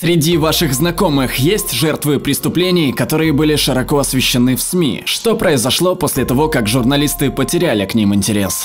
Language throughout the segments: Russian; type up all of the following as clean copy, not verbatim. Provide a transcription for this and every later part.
Среди ваших знакомых есть жертвы преступлений, которые были широко освещены в СМИ? Что произошло после того, как журналисты потеряли к ним интерес?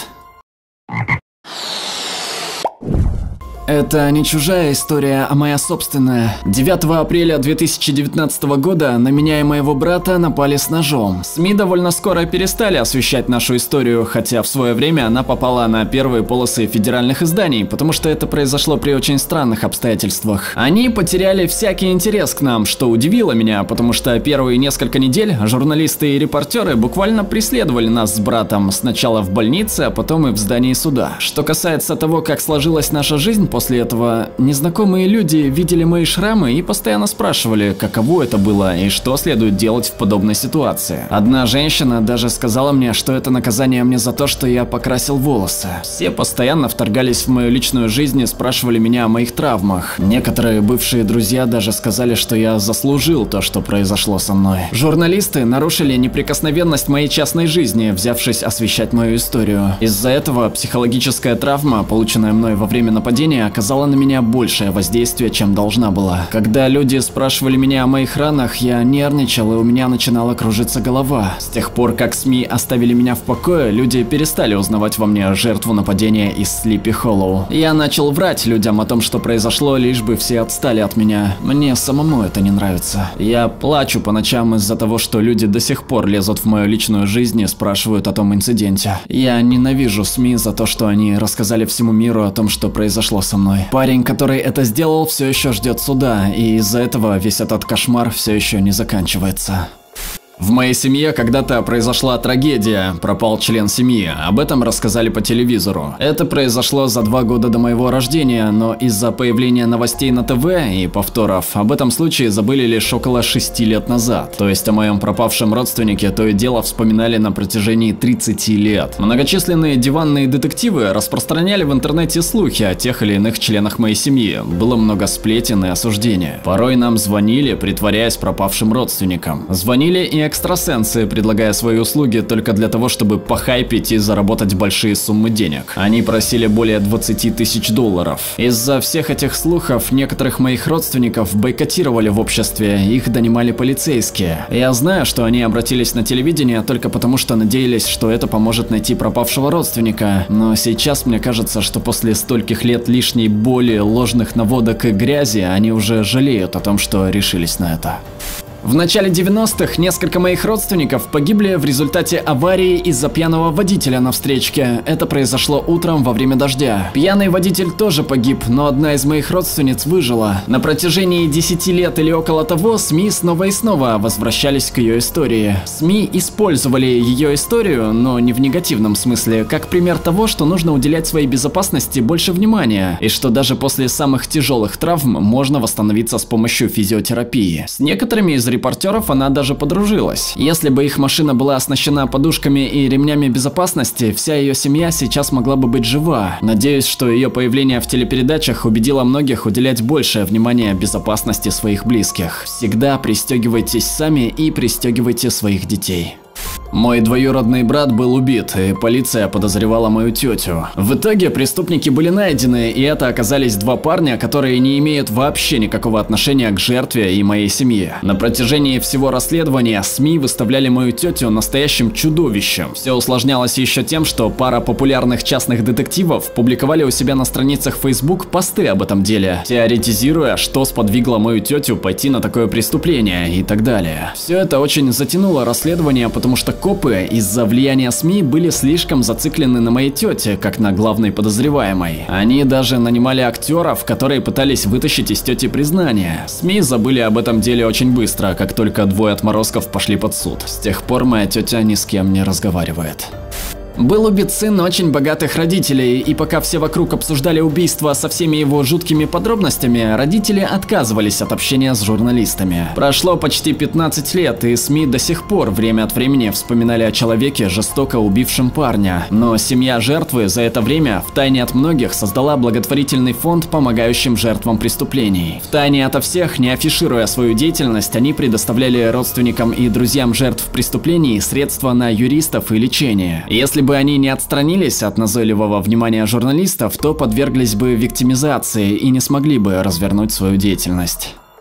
Это не чужая история, а моя собственная. 9 апреля 2019 года на меня и моего брата напали с ножом. СМИ довольно скоро перестали освещать нашу историю, хотя в свое время она попала на первые полосы федеральных изданий, потому что это произошло при очень странных обстоятельствах. Они потеряли всякий интерес к нам, что удивило меня, потому что первые несколько недель журналисты и репортеры буквально преследовали нас с братом, сначала в больнице, а потом и в здании суда. Что касается того, как сложилась наша жизнь после этого, незнакомые люди видели мои шрамы и постоянно спрашивали, каково это было и что следует делать в подобной ситуации. Одна женщина даже сказала мне, что это наказание мне за то, что я покрасил волосы. Все постоянно вторгались в мою личную жизнь и спрашивали меня о моих травмах. Некоторые бывшие друзья даже сказали, что я заслужил то, что произошло со мной. Журналисты нарушили неприкосновенность моей частной жизни, взявшись освещать мою историю. Из-за этого психологическая травма, полученная мной во время нападения, оказала на меня большее воздействие, чем должна была. Когда люди спрашивали меня о моих ранах, я нервничал, и у меня начинала кружиться голова. С тех пор, как СМИ оставили меня в покое, люди перестали узнавать во мне жертву нападения из Sleepy Hollow. Я начал врать людям о том, что произошло, лишь бы все отстали от меня. Мне самому это не нравится. Я плачу по ночам из-за того, что люди до сих пор лезут в мою личную жизнь и спрашивают о том инциденте. Я ненавижу СМИ за то, что они рассказали всему миру о том, что произошло со мной. Парень, который это сделал, все еще ждет суда, и из-за этого весь этот кошмар все еще не заканчивается. В моей семье когда-то произошла трагедия, пропал член семьи, об этом рассказали по телевизору. Это произошло за 2 года до моего рождения, но из-за появления новостей на ТВ и повторов об этом случае забыли лишь около 6 лет назад. То есть о моем пропавшем родственнике то и дело вспоминали на протяжении 30 лет. Многочисленные диванные детективы распространяли в интернете слухи о тех или иных членах моей семьи, было много сплетен и осуждения. Порой нам звонили, притворяясь пропавшим родственником. Звонили и экстрасенсы, предлагая свои услуги только для того, чтобы похайпить и заработать большие суммы денег. Они просили более 20 тысяч долларов. Из-за всех этих слухов некоторых моих родственников бойкотировали в обществе, их донимали полицейские. Я знаю, что они обратились на телевидение только потому, что надеялись, что это поможет найти пропавшего родственника, но сейчас мне кажется, что после стольких лет лишней боли, ложных наводок и грязи, они уже жалеют о том, что решились на это. В начале 90-х несколько моих родственников погибли в результате аварии из-за пьяного водителя на встречке. Это произошло утром во время дождя. Пьяный водитель тоже погиб, но одна из моих родственниц выжила. На протяжении 10 лет или около того СМИ снова и снова возвращались к ее истории. СМИ использовали ее историю, но не в негативном смысле, как пример того, что нужно уделять своей безопасности больше внимания, и что даже после самых тяжелых травм можно восстановиться с помощью физиотерапии. С некоторыми из репортеров она даже подружилась. Если бы их машина была оснащена подушками и ремнями безопасности, вся ее семья сейчас могла бы быть жива. Надеюсь, что ее появление в телепередачах убедило многих уделять большее внимание безопасности своих близких. Всегда пристегивайтесь сами и пристегивайте своих детей. Мой двоюродный брат был убит, и полиция подозревала мою тетю. В итоге преступники были найдены, и это оказались 2 парня, которые не имеют вообще никакого отношения к жертве и моей семье. На протяжении всего расследования СМИ выставляли мою тетю настоящим чудовищем. Все усложнялось еще тем, что пара популярных частных детективов публиковали у себя на страницах Facebook посты об этом деле, теоретизируя, что сподвигло мою тетю пойти на такое преступление и так далее. Все это очень затянуло расследование, потому что копы из-за влияния СМИ были слишком зациклены на моей тете, как на главной подозреваемой. Они даже нанимали актеров, которые пытались вытащить из тети признание. СМИ забыли об этом деле очень быстро, как только 2 отморозков пошли под суд. С тех пор моя тетя ни с кем не разговаривает. Был убит сын очень богатых родителей, и пока все вокруг обсуждали убийство со всеми его жуткими подробностями, родители отказывались от общения с журналистами. Прошло почти 15 лет, и СМИ до сих пор время от времени вспоминали о человеке, жестоко убившем парня. Но семья жертвы за это время втайне от многих создала благотворительный фонд, помогающим жертвам преступлений. Втайне ото всех, не афишируя свою деятельность, они предоставляли родственникам и друзьям жертв преступлений средства на юристов и лечение. Если бы они не отстранились от назойливого внимания журналистов, то подверглись бы виктимизации и не смогли бы развернуть свою деятельность.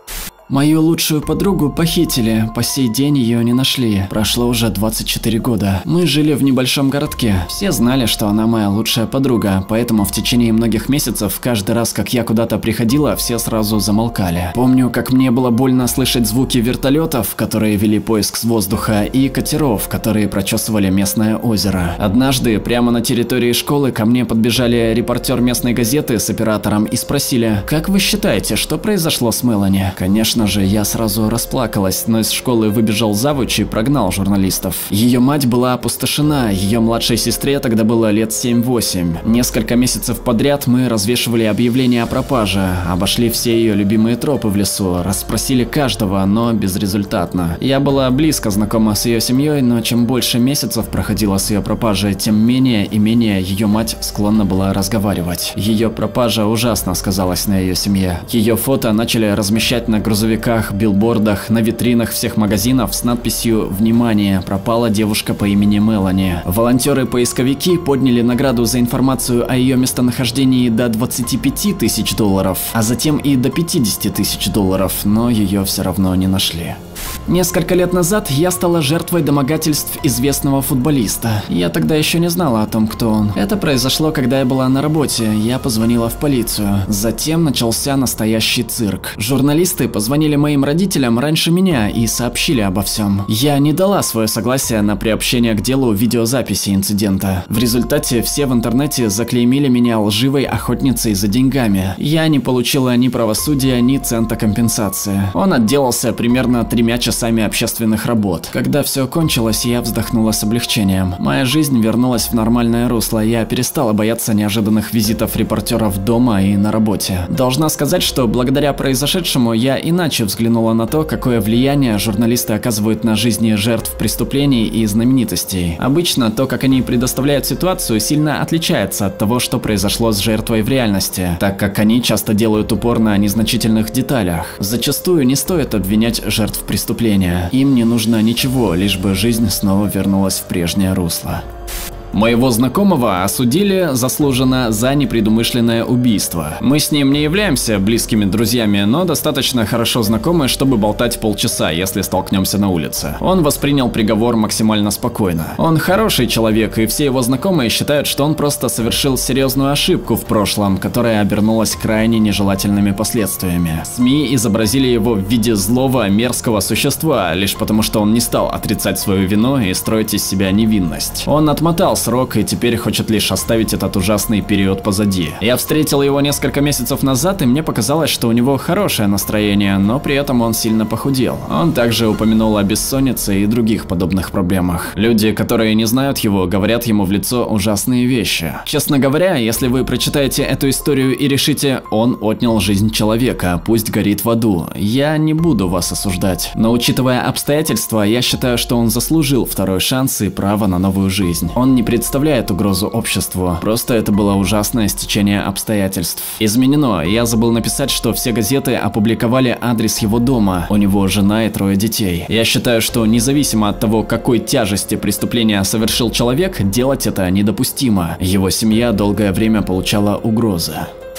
Мою лучшую подругу похитили, по сей день ее не нашли. Прошло уже 24 года. Мы жили в небольшом городке. Все знали, что она моя лучшая подруга, поэтому в течение многих месяцев, каждый раз, как я куда-то приходила, все сразу замолкали. Помню, как мне было больно слышать звуки вертолетов, которые вели поиск с воздуха, и катеров, которые прочесывали местное озеро. Однажды, прямо на территории школы, ко мне подбежали репортер местной газеты с оператором и спросили: «Как вы считаете, что произошло с Мелани?» Конечно же, я сразу расплакалась, но из школы выбежал завуч и прогнал журналистов. Ее мать была опустошена, ее младшей сестре тогда было лет 7-8. Несколько месяцев подряд мы развешивали объявления о пропаже, обошли все ее любимые тропы в лесу, расспросили каждого, но безрезультатно. Я была близко знакома с ее семьей, но чем больше месяцев проходило с ее пропажей, тем менее и менее ее мать склонна была разговаривать. Ее пропажа ужасно сказалась на ее семье. Ее фото начали размещать на грузовиках, билбордах, на витринах всех магазинов с надписью «Внимание! Пропала девушка по имени Мелани». Волонтеры-поисковики подняли награду за информацию о ее местонахождении до $25 тысяч, а затем и до $50 тысяч, но ее все равно не нашли. Несколько лет назад я стала жертвой домогательств известного футболиста. Я тогда еще не знала о том, кто он. Это произошло, когда я была на работе. Я позвонила в полицию. Затем начался настоящий цирк. Журналисты позвонили моим родителям раньше меня и сообщили обо всем. Я не дала свое согласие на приобщение к делу видеозаписи инцидента. В результате все в интернете заклеймили меня лживой охотницей за деньгами. Я не получила ни правосудия, ни цента компенсации. Он отделался примерно 3 часами общественных работ. Когда все кончилось, я вздохнула с облегчением. Моя жизнь вернулась в нормальное русло, я перестала бояться неожиданных визитов репортеров дома и на работе. Должна сказать, что благодаря произошедшему я иначе взглянула на то, какое влияние журналисты оказывают на жизни жертв преступлений и знаменитостей. Обычно то, как они предоставляют ситуацию, сильно отличается от того, что произошло с жертвой в реальности, так как они часто делают упор на незначительных деталях. Зачастую не стоит обвинять жертв преступлений. Им не нужно ничего, лишь бы жизнь снова вернулась в прежнее русло. Моего знакомого осудили заслуженно за непредумышленное убийство. Мы с ним не являемся близкими друзьями, но достаточно хорошо знакомы, чтобы болтать полчаса, если столкнемся на улице. Он воспринял приговор максимально спокойно. Он хороший человек, и все его знакомые считают, что он просто совершил серьезную ошибку в прошлом, которая обернулась крайне нежелательными последствиями. СМИ изобразили его в виде злого, мерзкого существа, лишь потому что он не стал отрицать свою вину и строить из себя невинность. Он отмотал срок и теперь хочет лишь оставить этот ужасный период позади. Я встретил его несколько месяцев назад, и мне показалось, что у него хорошее настроение, но при этом он сильно похудел. Он также упомянул о бессоннице и других подобных проблемах. Люди, которые не знают его, говорят ему в лицо ужасные вещи. Честно говоря, если вы прочитаете эту историю и решите: он отнял жизнь человека, пусть горит в аду, я не буду вас осуждать. Но учитывая обстоятельства, я считаю, что он заслужил второй шанс и право на новую жизнь. Он не представляет угрозу обществу, просто это было ужасное стечение обстоятельств. Изменено, я забыл написать, что все газеты опубликовали адрес его дома, у него жена и 3 детей. Я считаю, что независимо от того, какой тяжести преступления совершил человек, делать это недопустимо. Его семья долгое время получала угрозы.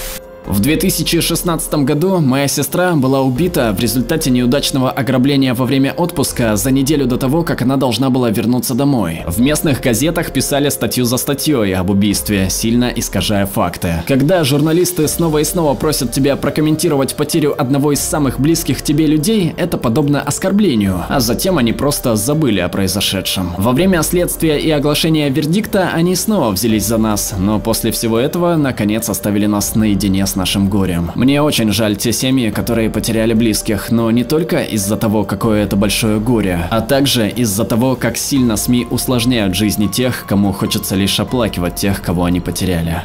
В 2016 году моя сестра была убита в результате неудачного ограбления во время отпуска за неделю до того, как она должна была вернуться домой. В местных газетах писали статью за статьей об убийстве, сильно искажая факты. Когда журналисты снова и снова просят тебя прокомментировать потерю одного из самых близких тебе людей, это подобно оскорблению, а затем они просто забыли о произошедшем. Во время следствия и оглашения вердикта они снова взялись за нас, но после всего этого наконец оставили нас наедине с нашим горем. Мне очень жаль те семьи, которые потеряли близких, но не только из-за того, какое это большое горе, а также из-за того, как сильно СМИ усложняют жизни тех, кому хочется лишь оплакивать тех, кого они потеряли.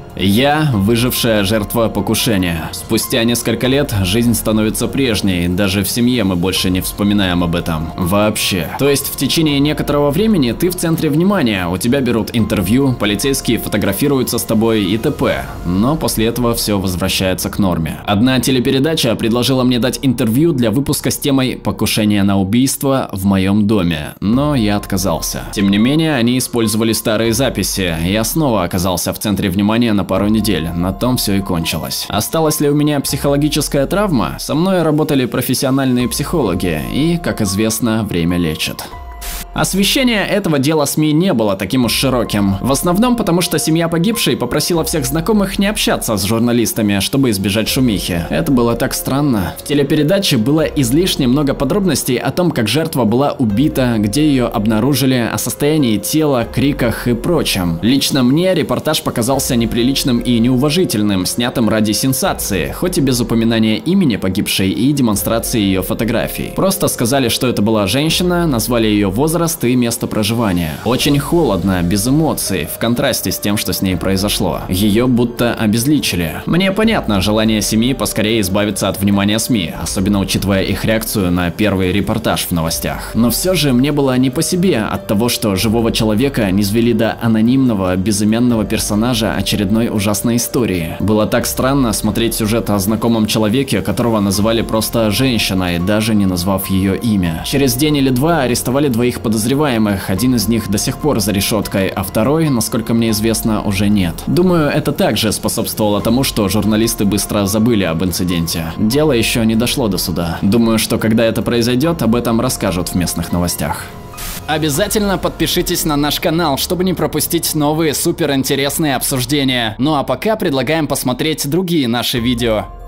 Я – выжившая жертва покушения. Спустя несколько лет жизнь становится прежней, даже в семье мы больше не вспоминаем об этом. Вообще. То есть в течение некоторого времени ты в центре внимания, у тебя берут интервью, полицейские фотографируются с тобой и т.п. Но после этого все возвращается к норме. Одна телепередача предложила мне дать интервью для выпуска с темой «Покушение на убийство в моем доме», но я отказался. Тем не менее, они использовали старые записи, я снова оказался в центре внимания на пару недель, на том все и кончилось. Осталась ли у меня психологическая травма? Со мной работали профессиональные психологи, и, как известно, время лечит. Освещение этого дела СМИ не было таким уж широким. В основном потому, что семья погибшей попросила всех знакомых не общаться с журналистами, чтобы избежать шумихи. Это было так странно. В телепередаче было излишне много подробностей о том, как жертва была убита, где ее обнаружили, о состоянии тела, криках и прочем. Лично мне репортаж показался неприличным и неуважительным, снятым ради сенсации, хоть и без упоминания имени погибшей и демонстрации ее фотографий. Просто сказали, что это была женщина, назвали ее возраст и место проживания. Очень холодно, без эмоций, в контрасте с тем, что с ней произошло. Ее будто обезличили. Мне понятно желание семьи поскорее избавиться от внимания СМИ, особенно учитывая их реакцию на первый репортаж в новостях. Но все же мне было не по себе от того, что живого человека низвели до анонимного, безымянного персонажа очередной ужасной истории. Было так странно смотреть сюжет о знакомом человеке, которого называли просто женщиной, даже не назвав ее имя. Через день или два арестовали двоих подозреваемых, один из них до сих пор за решеткой, а второй, насколько мне известно, уже нет. Думаю, это также способствовало тому, что журналисты быстро забыли об инциденте. Дело еще не дошло до суда. Думаю, что когда это произойдет, об этом расскажут в местных новостях. Обязательно подпишитесь на наш канал, чтобы не пропустить новые суперинтересные обсуждения. Ну а пока предлагаем посмотреть другие наши видео.